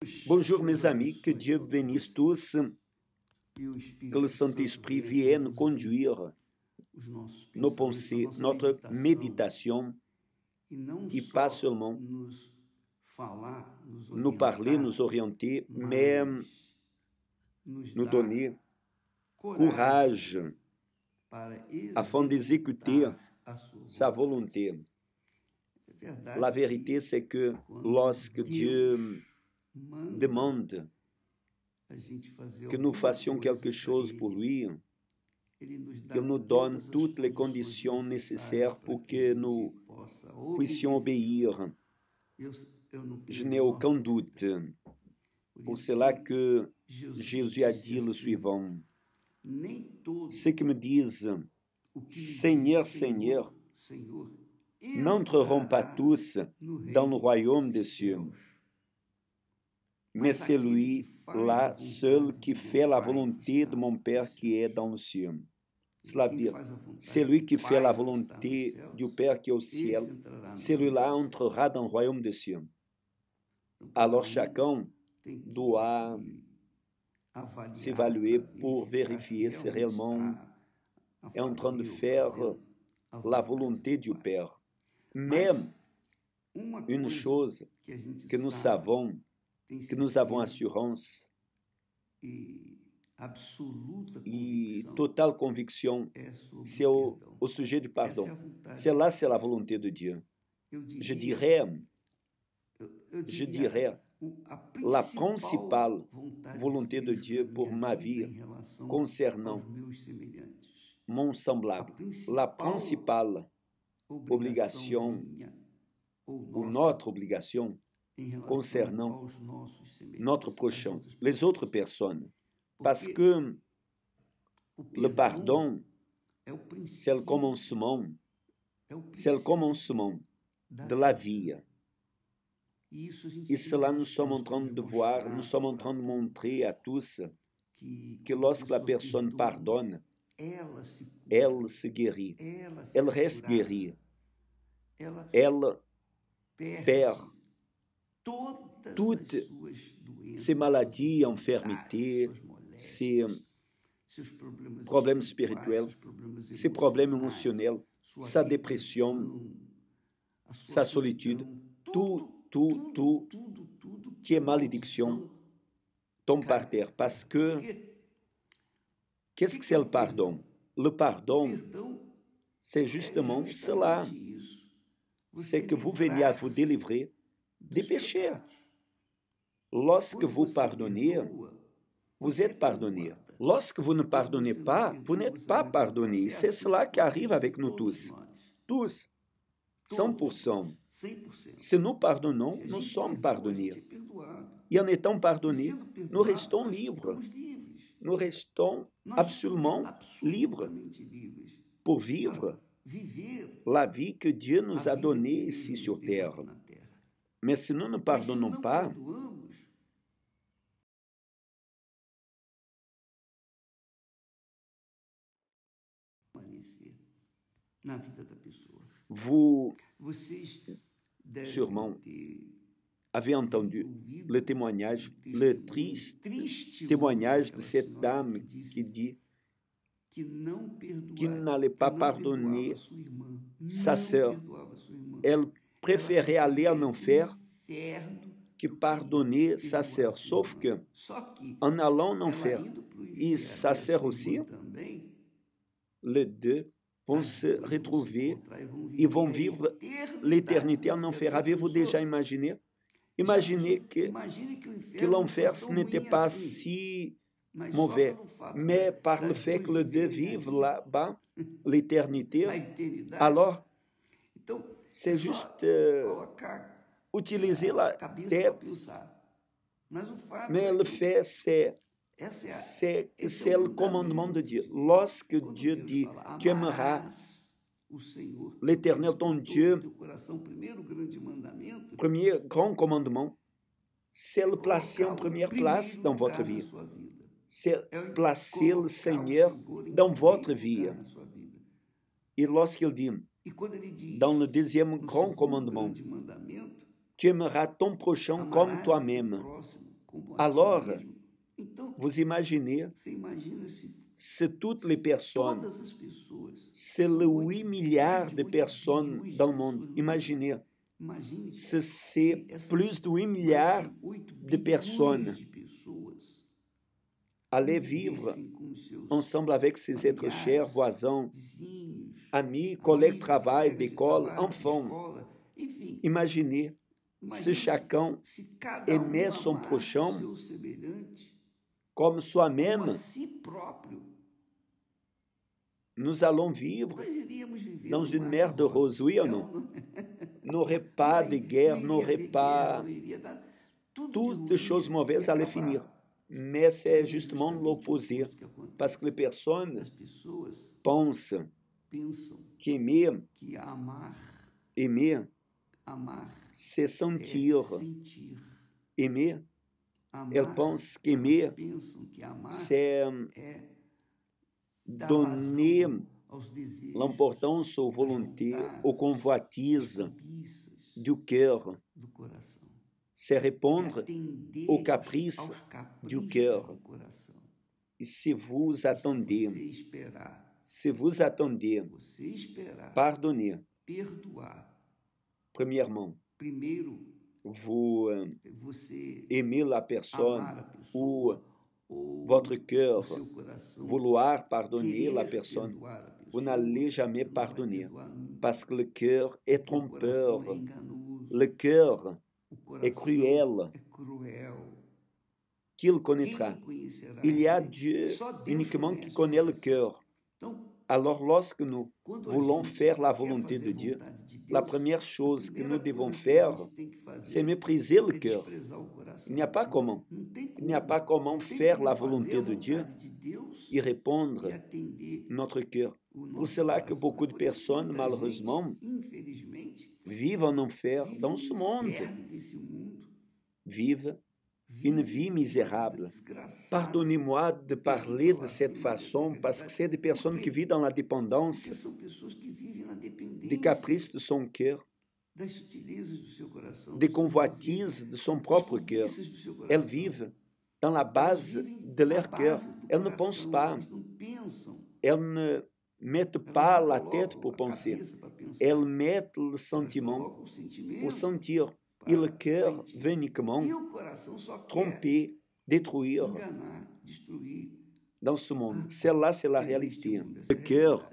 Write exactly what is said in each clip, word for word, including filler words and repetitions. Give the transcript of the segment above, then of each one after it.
Bonjour mes amis, que Dieu bénisse tous, que le Saint-Esprit vienne conduire nos pensées, notre méditation, et pas seulement nous parler, nous orienter, mais nous donner courage afin d'exécuter sa volonté. La vérité, c'est que lorsque Dieu demande que nous fassions quelque chose pour lui, il nous donne toutes les conditions nécessaires pour que nous puissions obéir. Je n'ai aucun doute. Pour cela que Jésus a dit le suivant: ceux qui me disent Seigneur, Seigneur, n'entreront pas tous dans le royaume des cieux, mais c'est lui-là seul qui fait la volonté de mon Père qui est dans le ciel. Cela veut dire, celui qui fait la volonté du Père qui est au ciel, celui-là entrera dans le royaume des cieux. Alors chacun doit s'évaluer pour vérifier si réellement est en train de faire la volonté du Père. Mais une chose que nous savons, que nous avons assurance e totale conviction, c'est au, au sujet du pardon. Cela, c'est la volonté de Dieu. Je dirais, je dirais, la principale volonté de Dieu pour ma vie concernant mon semblable, la principale obligation ou notre obligation concernant notre prochain, les autres personnes. Parce que le pardon, c'est le commencement, c'est le commencement de la vie. Et cela, nous sommes en train de voir, nous sommes en train de montrer à tous que lorsque la personne pardonne, elle se guérit, elle reste guérie, elle perd toutes ces maladies, infirmités, ces problèmes spirituels, ces problèmes émotionnels, sa dépression, sa solitude, tout, tout, tout qui est malédiction tombe par terre. Parce que, qu'est-ce que c'est le pardon? Le pardon, c'est justement cela. C'est que vous veniez à vous délivrer des péchés. Lorsque vous pardonnez, vous êtes pardonné. Lorsque vous ne pardonnez pas, vous n'êtes pas pardonné. C'est cela qui arrive avec nous tous. Tous. cent pour cent. Si nous pardonnons, nous sommes pardonnés. Et en étant pardonnés, nous restons libres. Nous restons absolument libres pour vivre la vie que Dieu nous a donnée ici sur terre. Mais si nous ne pardonnons pas, vous, sûrement, avez entendu le témoignage, le triste témoignage de cette dame qui dit qu'il n'allait pas pardonner sa sœur. Elle préférait aller en enfer que pardonner sa sœur. Sauf que, en allant en enfer, et sa sœur aussi, les deux vont se retrouver et vont vivre l'éternité en enfer. Avez-vous déjà imaginé? Imaginez que, que l'enfer ce n'était pas si mauvais, mais par le fait que les deux vivent là-bas l'éternité, alors c'est juste euh, utiliser la tête. Mais le fait, c'est c'est que c'est le commandement de Dieu. Lorsque Dieu dit, tu aimeras l'Éternel, ton Dieu, premier grand commandement, c'est le placer en première place dans votre vie. C'est placer le Seigneur dans votre vie. Et lorsqu'il dit, dans le deuxième grand commandement, tu aimeras ton prochain comme toi-même. Alors, vous imaginez si toutes les personnes, c'est les huit milliards de personnes dans le monde, imaginez, si c'est plus de huit milliards de personnes allaient vivre ensemble avec ses êtres chers, voisins, amis, collègues de travail, d'école, enfants. Imaginez se chacun aimait son prochain comme soi-même. Nous allons vivre dans une mer de roses, oui ou non? N'aurait pas de guerre, n'aurait pas... Toutes les choses mauvaises allaient finir. Mais c'est justement l'opposé. Parce que les personnes pensent qu'aimer, aimer, c'est sentir. Aimer, elles pensent qu'aimer, c'est donner l'importance aux volontés, aux convoitises du cœur. C'est répondre aux caprices du cœur. E se vous attendez, se vous attendez, pardonnez. Premièrement, vous aimez la personne ou votre cœur, vouloir pardonner la personne, vous n'allez jamais pardonner, parce que le cœur est trompeur, le cœur est cruel. Qui le connaîtra? Il y a Dieu uniquement qui connaît le cœur. Alors, lorsque nous voulons faire la volonté de Dieu, la première chose que nous devons faire, c'est mépriser le cœur. Il n'y a pas comment. Il n'y a pas comment faire la volonté de Dieu et répondre notre cœur. Pour cela que beaucoup de personnes, malheureusement, vivent en enfer dans ce monde. Vivent une vie misérable. Pardonnez-moi de parler de cette façon, parce que c'est des personnes qui vivent dans la dépendance, des caprices de son cœur, des convoitises de son propre cœur. Elles vivent dans la base de leur cœur. Elles ne pensent pas. Elles ne mettent pas la tête pour penser. Elles mettent le sentiment pour sentir. Et le cœur veut uniquement tromper, détruire dans ce monde. Celle-là, c'est la réalité. Le cœur,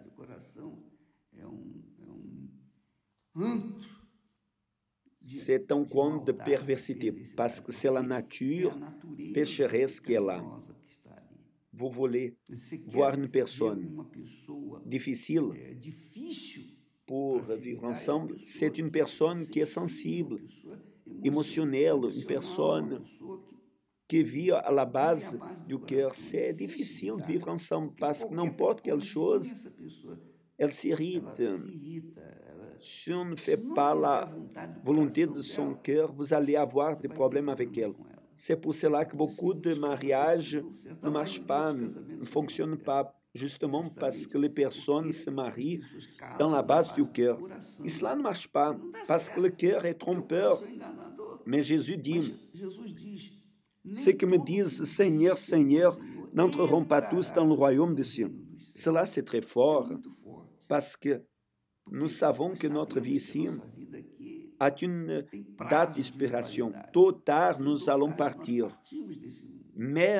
c'est un conte de perversité, parce que c'est la nature pécheresse qui est là. Vous voulez voir une personne difficile pour vivre ensemble, c'est une personne qui est sensible, émotionnelle, une personne qui vit à la base du cœur. C'est difficile de vivre ensemble parce que n'importe quelle chose, elle s'irrite. Si on ne fait pas la volonté de son cœur, vous allez avoir des problèmes avec elle. C'est pour cela que beaucoup de mariages ne marchent pas, ne fonctionnent pas. Justement parce que les personnes se marient dans la base du cœur. Et cela ne marche pas, parce que le cœur est trompeur. Mais Jésus dit, ceux qui me disent « Seigneur, Seigneur » n'entreront pas tous dans le royaume des cieux. Cela, c'est très fort, parce que nous savons que notre vie ici a une date d'expiration. Tôt ou tard, nous allons partir. Mais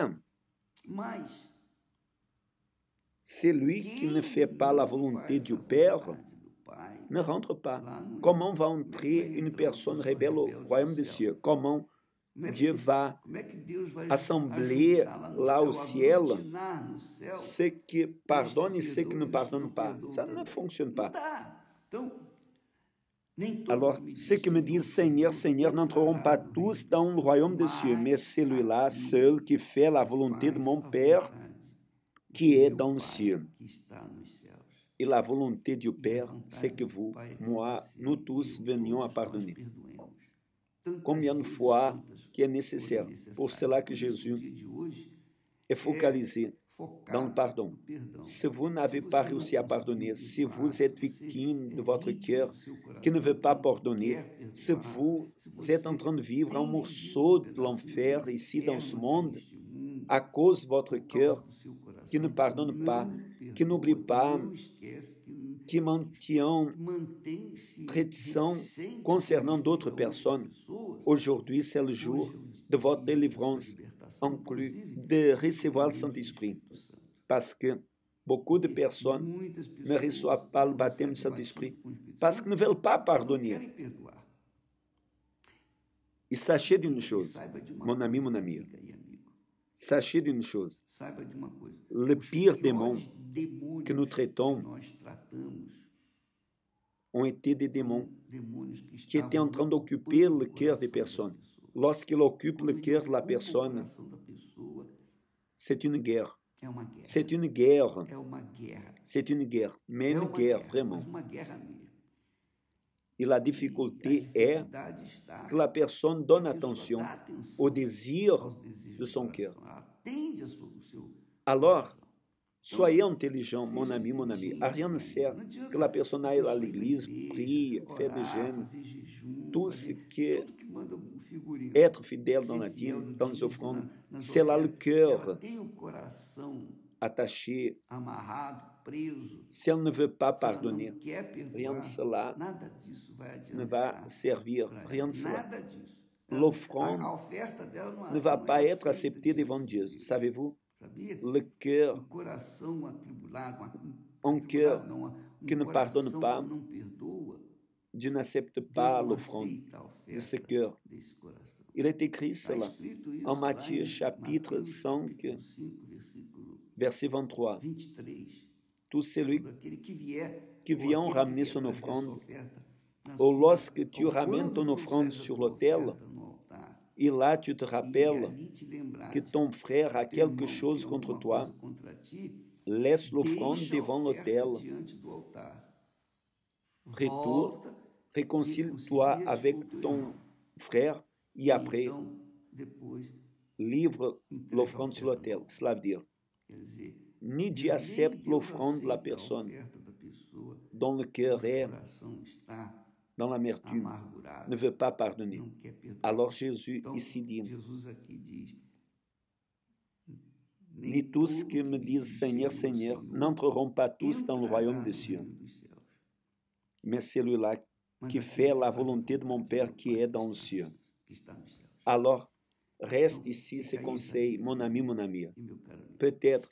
celui qui ne fait pas la volonté du Père ne rentre pas. Comment va entrer une personne rebelle au royaume des cieux? Comment Dieu va assembler là au ciel ceux qui pardonnent et ceux qui ne pardonnent pas? Ça ne fonctionne pas. Alors, ceux qui me disent Seigneur, Seigneur n'entreront pas tous dans le royaume des cieux, mais celui-là seul qui fait la volonté de mon Père qui est dans le ciel. Et la volonté du Père, c'est que vous, moi, nous tous venions à pardonner. Combien de fois que é necessário? Por cela que Jésus est focalisé dans le pardon. Si vous n'avez pas réussi à pardonner, si vous êtes victime de votre cœur qui ne veut pas pardonner, si vous êtes en train de vivre un morceau de l'enfer ici dans ce monde, à cause de votre cœur qui ne pardonne pas, qui n'oublie pas, qui maintient réticent concernant d'autres personnes, aujourd'hui c'est le jour de votre délivrance, inclus de recevoir le Saint-Esprit, parce que beaucoup de personnes ne reçoivent pas le baptême du Saint-Esprit parce qu'ils ne veulent pas pardonner. E sachez d'une chose, mon ami, mon ami, sachez d'une chose, le pire démon que nous traitons ont été des démons qui étaient en train d'occuper le cœur des personnes. Lorsqu'ils occupent le cœur de la personne, c'est une guerre. C'est une guerre. C'est une guerre, mais une guerre, vraiment. E la difficulté est que la personne donne attention au désir de son cœur. Alors, soyez intelligent, mon ami, mon ami. À rien ne sert que la personne aille à l'église, prie, fait des jeûnes, tout ce qui est être fidèle dans la dîme, dans les offrandes, c'est là le cœur attaché. Si elle ne veut pas pardonner, rien de cela ne va servir, rien de cela. L'offrande ne va pas être acceptée devant Dieu, savez-vous? Le cœur, un cœur qui ne pardonne pas, Dieu n'accepte pas l'offrande de ce cœur. Il est écrit cela en Matthieu chapitre cinq, verset vingt-trois. Tout celui qui vient ramener son offrande, ou lorsque tu ramènes ton offrande sur l'autel, et là tu te rappelles que ton frère a quelque chose contre toi, laisse l'offrande devant l'autel, retourne, réconcilie-toi avec ton frère et après livre l'offrande sur l'autel. Cela veut dire, ni Dieu accepte l'offrande de la personne dont le cœur est dans l'amertume, ne veut pas pardonner. Alors Jésus ici dit, ni tous qui me disent Seigneur, Seigneur, n'entreront pas tous dans le royaume des cieux, mais celui-là qui fait la volonté de mon Père qui est dans le ciel. Alors, reste ici ce conseil, mon ami, mon ami. Peut-être,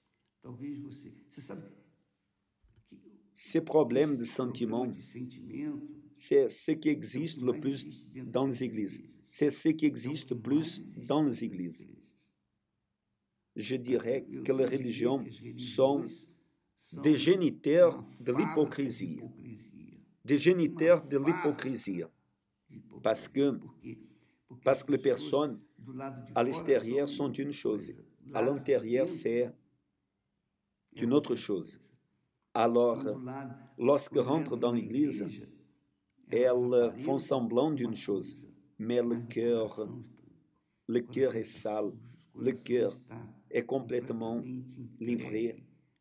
ces problèmes de sentiments, c'est ce qui existe le plus dans les églises. C'est ce qui existe le plus dans les églises. Je dirais que les religions sont des géniteurs de l'hypocrisie. Des géniteurs de l'hypocrisie. Parce que, parce que les personnes à l'extérieur sont une chose. À l'intérieur, c'est une autre chose. Alors, lorsque rentrent dans l'église, elles font semblant d'une chose, mais le cœur, le cœur est sale, le cœur est complètement livré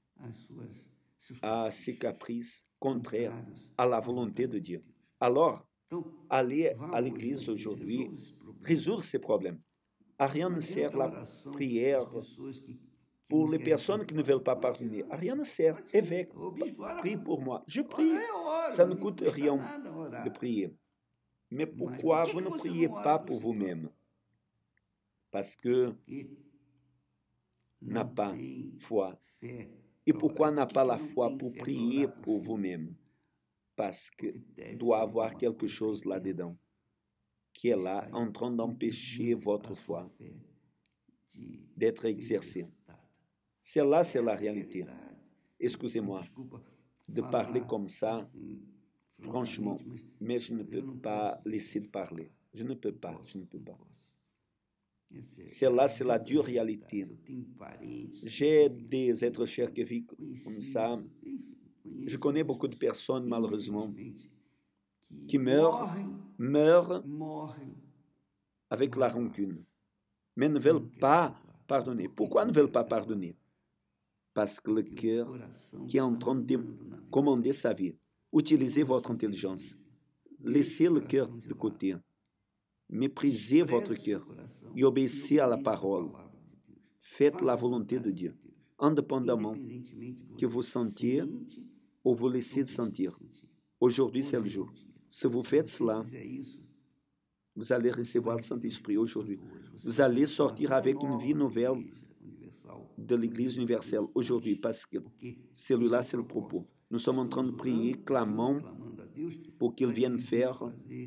à ses caprices contraires à la volonté de Dieu. Alors, aller à l'église aujourd'hui résoudre ces problèmes. À rien ne sert la prière pour les personnes qui ne veulent pas pardonner. À rien ne sert. Évêque, prie pour moi. Je prie. Ça ne coûte rien de prier. Mais pourquoi vous ne priez pas pour vous-même? Parce que n'a pas foi. Et pourquoi n'a pas la foi pour prier pour vous-même? Parce que doit avoir quelque chose là-dedans qui est là en train d'empêcher votre foi d'être exercée. Celle-là, c'est la réalité. Excusez-moi de parler comme ça, franchement, mais je ne peux pas laisser de parler. Je ne peux pas, je ne peux pas. Celle-là, c'est la dure réalité. J'ai des êtres chers qui vivent comme ça. Je connais beaucoup de personnes, malheureusement, qui meurent, meurent avec la rancune, mais ne veulent pas pardonner. Pourquoi ne veulent pas pardonner? parce que le cœur qui est en train de commander sa vie. Utilisez votre intelligence. Laissez le cœur de côté. Méprisez votre cœur e obéissez à la parole. Faites la volonté de Dieu, indépendamment que vous sentiez ou vous laissez de sentir. Aujourd'hui, c'est le jour. Si vous faites cela, vous allez recevoir le Saint-Esprit aujourd'hui. Vous allez sortir avec une vie nouvelle de l'Église universelle aujourd'hui, parce que celui-là, c'est le propos. Nous sommes en train de prier, clamant pour qu'il vienne faire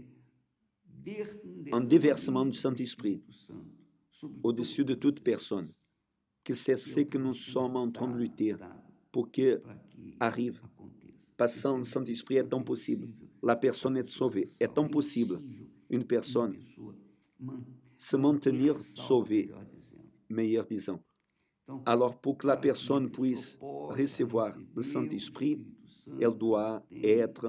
un déversement du Saint-Esprit au-dessus de toute personne. Que c'est ce que nous sommes en train de lutter pour que arrive. Parce que sans le Saint-Esprit est impossible. La personne est sauvée. Est impossible une personne se maintenir sauvée, meilleur disant. Alors, pour que la personne puisse recevoir le Saint-Esprit, elle doit être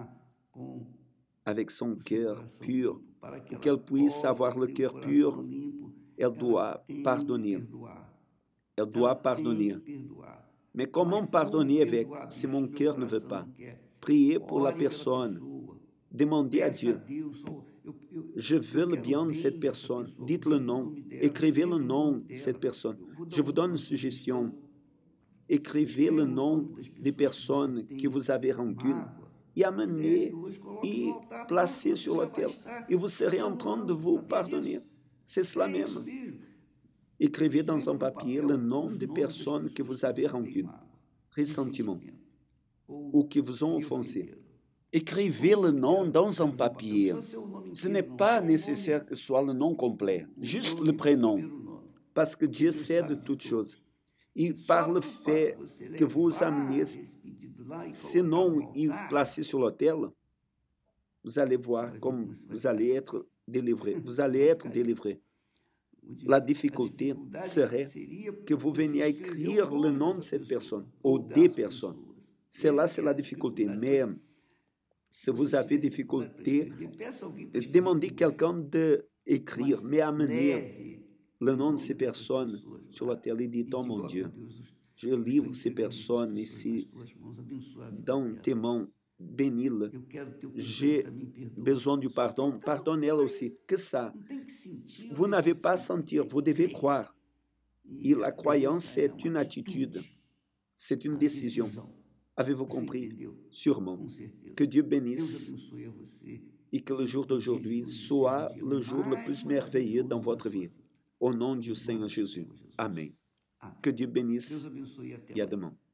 avec son cœur pur. Pour qu'elle puisse avoir le cœur pur, elle doit pardonner. Elle doit pardonner. Mais comment pardonner avec si mon cœur ne veut pas? Priez pour la personne. Demandez à Dieu. Je veux le bien de cette personne. Dites le nom. Écrivez le nom de cette personne. Je vous donne une suggestion. Écrivez le nom des personnes que vous avez rancune et amenez et placez sur l'autel. Et vous serez en train de vous pardonner. C'est cela même. Écrivez dans un papier le nom des personnes que vous avez rancune, ressentiment, ou qui vous ont offensé. Écrivez le nom dans un papier. Ce n'est pas nécessaire que ce soit le nom complet, juste le prénom, parce que Dieu sait de toutes choses. Et par le fait que vous ameniez ce nom et placez sur l'autel, vous allez voir comme vous allez être délivré. Vous allez être délivré. La difficulté serait que vous veniez à écrire le nom de cette personne ou des personnes. Cela, c'est la difficulté. Mais si vous avez difficulté, demandez à quelqu'un d'écrire, mais amenez le nom de ces personnes sur la télé et dites, oh mon Dieu, je livre ces personnes ici dans tes mains. Bénis-le. J'ai besoin du pardon. Pardonnez-le aussi. Que ça? Vous n'avez pas à sentir, vous devez croire. Et la croyance, c'est une attitude, c'est une décision. Avez-vous compris? Sûrement. Que Dieu bénisse et que le jour d'aujourd'hui soit le jour le plus merveilleux dans votre vie. Au nom du Seigneur Jésus. Amen. Que Dieu bénisse et à demain.